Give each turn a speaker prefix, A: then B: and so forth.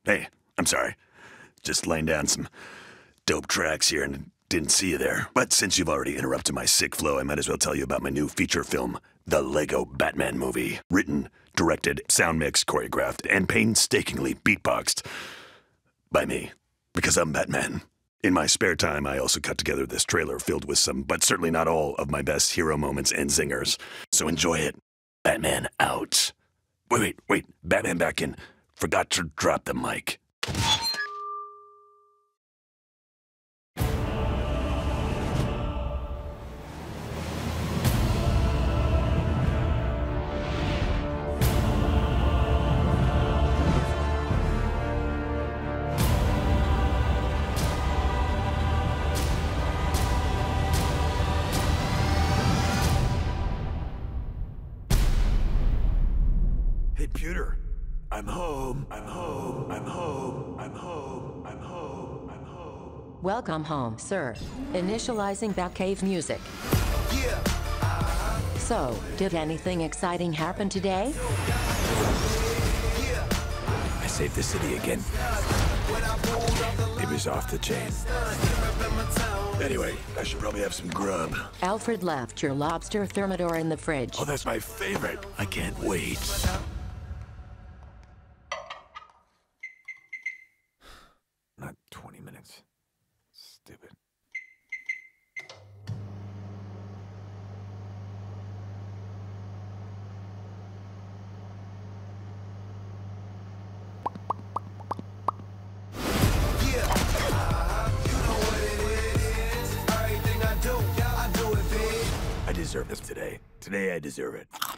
A: Hey, I'm sorry. Just laying down some dope tracks here and didn't see you there. But since you've already interrupted my sick flow, I might as well tell you about my new feature film, The Lego Batman Movie. Written, directed, sound mixed, choreographed, and painstakingly beatboxed by me. Because I'm Batman. In my spare time, I also cut together this trailer filled with some, but certainly not all, of my best hero moments and zingers. So enjoy it. Batman out. Wait. Batman back in. Forgot to drop the mic. Hey, Pewter. I'm home.
B: Welcome home, sir. Initializing Batcave music. So, did anything exciting happen today?
A: I saved the city again. It was off the chain. Anyway, I should probably have some grub.
B: Alfred left your lobster thermidor in the fridge.
A: Oh, that's my favorite. I can't wait. Not 20 minutes. Stupid. I deserve this today. Today I deserve it.